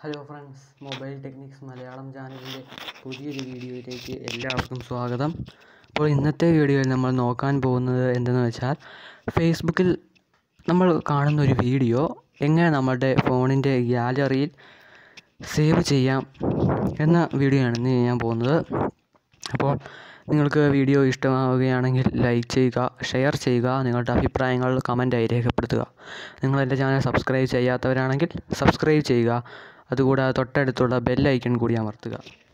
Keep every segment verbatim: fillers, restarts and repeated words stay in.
Hello friends, mobile techniques Malayalam ചാനലിൻ്റെ പുതിയൊരു വീഡിയോയിലേക്ക് എല്ലാവർക്കും സ്വാഗതം. അപ്പോൾ ഇന്നത്തെ വീഡിയോയിൽ നമ്മൾ നോക്കാൻ പോകുന്നത് എന്തെന്ന് വെച്ചാൽ, ഫേസ്ബുക്കിൽ നമ്മൾ കാണുന്ന ഒരു വീഡിയോ എങ്ങനെ നമ്മുടെ ഫോണിൻ്റെ ഗ്യാലറിയിൽ സേവ് ചെയ്യാം എന്ന വീഡിയോ ആണ് ഇന്ന് ചെയ്യാൻ പോകുന്നത്. അപ്പോൾ നിങ്ങൾക്ക് വീഡിയോ ഇഷ്ടമാവുകയാണെങ്കിൽ ലൈക്ക് ചെയ്യുക, ഷെയർ ചെയ്യുക, നിങ്ങളുടെ അഭിപ്രായങ്ങൾ കമൻറ്റായി രേഖപ്പെടുത്തുക. നിങ്ങൾ എൻ്റെ ചാനൽ സബ്സ്ക്രൈബ് ചെയ്യാത്തവരാണെങ്കിൽ സബ്സ്ക്രൈബ് ചെയ്യുക. അതുകൂടാതെ തൊട്ടടുത്തുള്ള ബെൽ ഐക്കൺ കൂടി അമർത്തുക.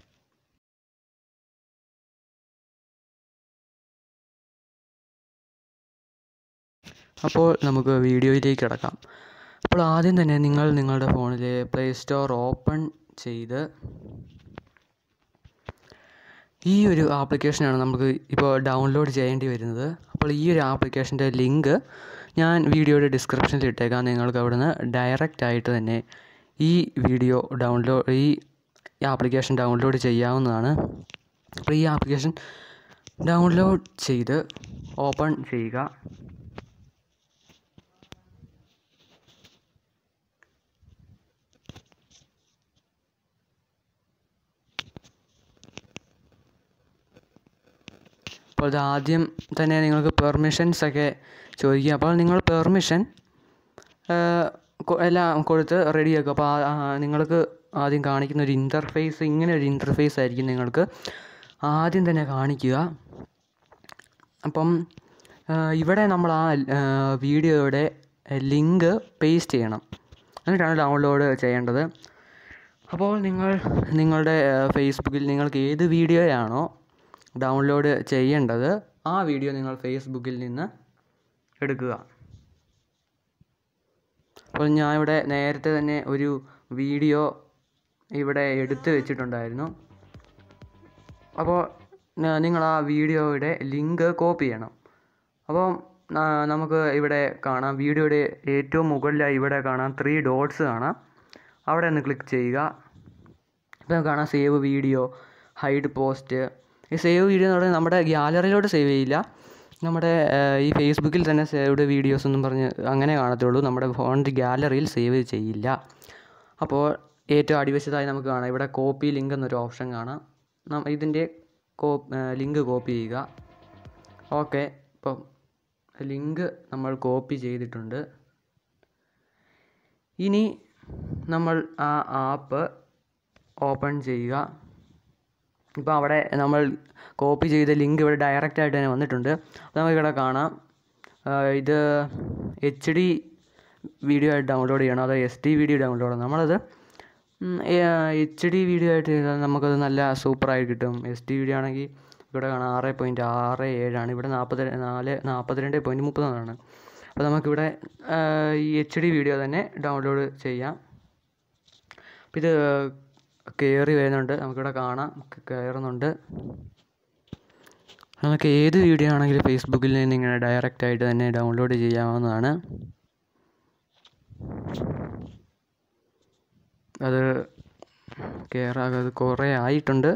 അപ്പോൾ നമുക്ക് വീഡിയോയിലേക്ക് കിടക്കാം. അപ്പോൾ ആദ്യം തന്നെ നിങ്ങൾ നിങ്ങളുടെ ഫോണിലെ പ്ലേ സ്റ്റോർ ഓപ്പൺ ചെയ്ത് ഈ ഒരു ആപ്ലിക്കേഷനാണ് നമുക്ക് ഇപ്പോൾ ഡൗൺലോഡ് ചെയ്യേണ്ടി വരുന്നത്. അപ്പോൾ ഈ ഒരു ആപ്ലിക്കേഷൻ്റെ ലിങ്ക് ഞാൻ വീഡിയോയുടെ ഡിസ്ക്രിപ്ഷനിൽ ഇട്ടേക്കാം. നിങ്ങൾക്ക് അവിടുന്ന് ഡയറക്റ്റ് ആയിട്ട് തന്നെ ഈ വീഡിയോ ഡൗൺലോഡ് ഈ ആപ്ലിക്കേഷൻ ഡൗൺലോഡ് ചെയ്യാവുന്നതാണ്. അപ്പോൾ ഈ ആപ്ലിക്കേഷൻ ഡൗൺലോഡ് ചെയ്ത് ഓപ്പൺ ചെയ്യുക. അപ്പോൾ ഇത് ആദ്യം തന്നെ നിങ്ങൾക്ക് പെർമിഷൻസ് ഒക്കെ ചോദിക്കുക. അപ്പോൾ നിങ്ങൾ പെർമിഷൻ എല്ലാം കൊടുത്ത് റെഡിയാക്കുക. അപ്പോൾ നിങ്ങൾക്ക് ആദ്യം കാണിക്കുന്ന ഒരു ഇൻ്റർഫേസ് ഇങ്ങനെ ഒരു ഇൻ്റർഫേസ് ആയിരിക്കും നിങ്ങൾക്ക് ആദ്യം തന്നെ കാണിക്കുക. അപ്പം ഇവിടെ നമ്മൾ ആ വീഡിയോയുടെ ലിങ്ക് പേസ്റ്റ് ചെയ്യണം, എന്നിട്ടാണ് ഡൗൺലോഡ് ചെയ്യേണ്ടത്. അപ്പോൾ നിങ്ങൾ നിങ്ങളുടെ ഫേസ്ബുക്കിൽ നിങ്ങൾക്ക് ഏത് വീഡിയോയാണോ ഡൗൺലോഡ് ചെയ്യേണ്ടത് ആ വീഡിയോ നിങ്ങൾ ഫേസ്ബുക്കിൽ നിന്ന് എടുക്കുക. അപ്പോൾ ഞാൻ ഇവിടെ നേരത്തെ തന്നെ ഒരു വീഡിയോ ഇവിടെ എടുത്ത് വെച്ചിട്ടുണ്ടായിരുന്നു. അപ്പോൾ നിങ്ങൾ ആ വീഡിയോയുടെ ലിങ്ക് കോപ്പി ചെയ്യണം. അപ്പോൾ നമുക്ക് ഇവിടെ കാണാം, വീഡിയോയുടെ ഏറ്റവും മുകളിലായി ഇവിടെ കാണാം ത്രീ ഡോട്ട്സ് കാണാം. അവിടെ ഒന്ന് ക്ലിക്ക് ചെയ്യുക. ഇപ്പോൾ കാണാം സേവ് വീഡിയോ, ഹൈഡ് പോസ്റ്റ്. ഈ സേവ് വീഡിയോ എന്ന് പറഞ്ഞാൽ നമ്മുടെ ഗ്യാലറിയിലോട്ട് സേവ് ചെയ്യില്ല, നമ്മുടെ ഈ ഫേസ്ബുക്കിൽ തന്നെ സേവ്ഡ് വീഡിയോസ് എന്നും പറഞ്ഞ് അങ്ങനെ കാണത്തുള്ളൂ, നമ്മുടെ ഫോണിൻ്റെ ഗ്യാലറിയിൽ സേവ് ചെയ്യില്ല. അപ്പോൾ ഏറ്റവും അടിവശത്തായി നമുക്ക് കാണാം ഇവിടെ കോപ്പി ലിങ്ക് എന്നൊരു ഓപ്ഷൻ കാണാം. ഇതിൻ്റെ കോ ലിങ്ക് കോപ്പി ചെയ്യുക. ഓക്കെ, ഇപ്പം ലിങ്ക് നമ്മൾ കോപ്പി ചെയ്തിട്ടുണ്ട്. ഇനി നമ്മൾ ആ ആപ്പ് ഓപ്പൺ ചെയ്യുക. ഇപ്പോൾ അവിടെ നമ്മൾ കോപ്പി ചെയ്ത ലിങ്ക് ഇവിടെ ഡയറക്റ്റ് ആയിട്ട് തന്നെ വന്നിട്ടുണ്ട്. അപ്പോൾ നമുക്കിവിടെ കാണാം ഇത് എച്ച് ഡി വീഡിയോ ആയിട്ട് ഡൗൺലോഡ് ചെയ്യണം, അതോ എസ് ഡി വീഡിയോ ഡൗൺലോഡ് ചെയ്യണം. നമ്മളത് എച്ച് ഡി വീഡിയോ ആയിട്ട് ചെയ്താൽ നമുക്കത് നല്ല സൂപ്പറായി കിട്ടും. എസ് ഡി വീഡിയോ ആണെങ്കിൽ ഇവിടെ കാണാം ആറ് പോയിൻറ്റ് ആറ് ഏഴാണ്, ഇവിടെ നാൽപ്പത് നാല് നാൽപ്പത്തിരണ്ട് പോയിൻറ്റ് മുപ്പതാണ്. അപ്പോൾ നമുക്കിവിടെ ഈ എച്ച് ഡി വീഡിയോ തന്നെ ഡൗൺലോഡ് ചെയ്യാം. അപ്പോൾ ഇത് കയറി വരുന്നുണ്ട്, നമുക്കിവിടെ കാണാം കയറുന്നുണ്ട്. നമുക്ക് ഏത് വീഡിയോ ആണെങ്കിലും ഫേസ്ബുക്കിൽ നിന്ന് ഇങ്ങനെ ഡയറക്റ്റ് ആയിട്ട് തന്നെ ഡൗൺലോഡ് ചെയ്യാവുന്നതാണ്. അത് കയറാതെ അത് കുറേ ആയിട്ടുണ്ട്.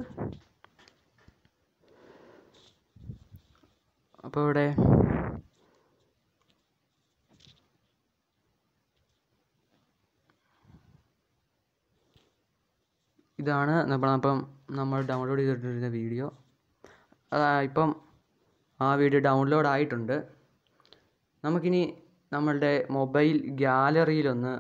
അപ്പോൾ ഇവിടെ ഇതാണ് നമ്മളപ്പം നമ്മൾ ഡൗൺലോഡ് ചെയ്തിട്ടിരുന്ന വീഡിയോ. ഇപ്പം ആ വീഡിയോ ഡൗൺലോഡ് ആയിട്ടുണ്ട്. നമുക്കിനി നമ്മളുടെ മൊബൈൽ ഗ്യാലറിയിലൊന്ന്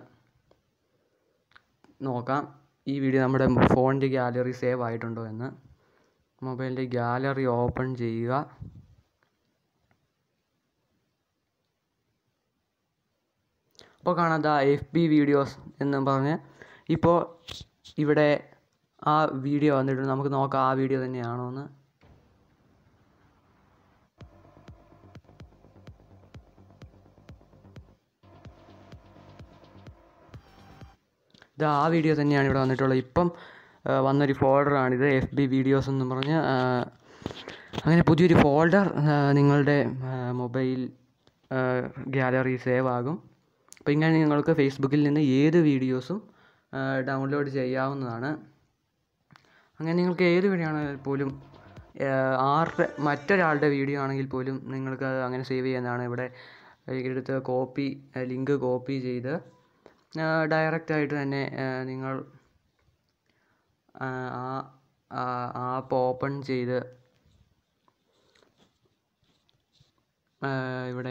നോക്കാം ഈ വീഡിയോ നമ്മുടെ ഫോണിൻ്റെ ഗ്യാലറി സേവ് ആയിട്ടുണ്ടോ എന്ന്. മൊബൈലിൻ്റെ ഗ്യാലറി ഓപ്പൺ ചെയ്യുക. അപ്പോൾ കാണാം ദാ എഫ് ബി വീഡിയോസ് എന്ന് പറഞ്ഞ് ഇപ്പോൾ ഇവിടെ ആ വീഡിയോ വന്നിട്ടുണ്ട്. നമുക്ക് നോക്കാം ആ വീഡിയോ തന്നെയാണോ എന്ന്. ഇത് ആ വീഡിയോ തന്നെയാണ് ഇവിടെ വന്നിട്ടുള്ളത്. ഇപ്പം വന്നൊരു ഫോൾഡറാണിത്, എഫ് ബി വീഡിയോസ് എന്ന് പറഞ്ഞ്. അങ്ങനെ പുതിയൊരു ഫോൾഡർ നിങ്ങളുടെ മൊബൈൽ ഗ്യാലറി സേവ് ആകും. അപ്പോൾ ഇങ്ങനെ നിങ്ങൾക്ക് ഫേസ്ബുക്കിൽ നിന്ന് ഏത് വീഡിയോസും ഡൗൺലോഡ് ചെയ്യാവുന്നതാണ്. അങ്ങനെ നിങ്ങൾക്ക് ഏത് വീഡിയോ ആണെങ്കിൽ പോലും ആരുടെ മറ്റൊരാളുടെ വീഡിയോ ആണെങ്കിൽ പോലും നിങ്ങൾക്ക് അങ്ങനെ സേവ് ചെയ്യുന്നതാണ്. ഇവിടെ എടുത്ത് കോപ്പി ലിങ്ക് കോപ്പി ചെയ്ത് ഡയറക്റ്റായിട്ട് തന്നെ നിങ്ങൾ ആ ആപ്പ് ഓപ്പൺ ചെയ്ത് ഇവിടെ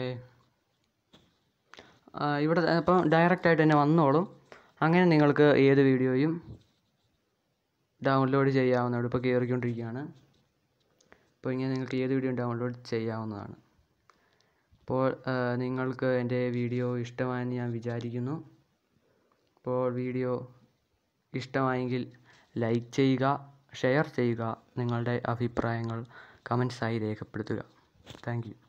ഇവിടെ അപ്പം ഡയറക്റ്റായിട്ട് തന്നെ വന്നോളും. അങ്ങനെ നിങ്ങൾക്ക് ഏത് വീഡിയോയും ഡൗൺലോഡ് ചെയ്യാവുന്നതാണ്. ഇപ്പോൾ കയറിക്കൊണ്ടിരിക്കുകയാണ്. അപ്പോൾ ഇങ്ങനെ നിങ്ങൾക്ക് ഏത് വീഡിയോ ഡൗൺലോഡ് ചെയ്യാവുന്നതാണ്. അപ്പോൾ നിങ്ങൾക്ക് എൻ്റെ വീഡിയോ ഇഷ്ടമായെന്ന് ഞാൻ വിചാരിക്കുന്നു. അപ്പോൾ വീഡിയോ ഇഷ്ടമായെങ്കിൽ ലൈക്ക് ചെയ്യുക, ഷെയർ ചെയ്യുക, നിങ്ങളുടെ അഭിപ്രായങ്ങൾ കമൻസായി രേഖപ്പെടുത്തുക. Thank U.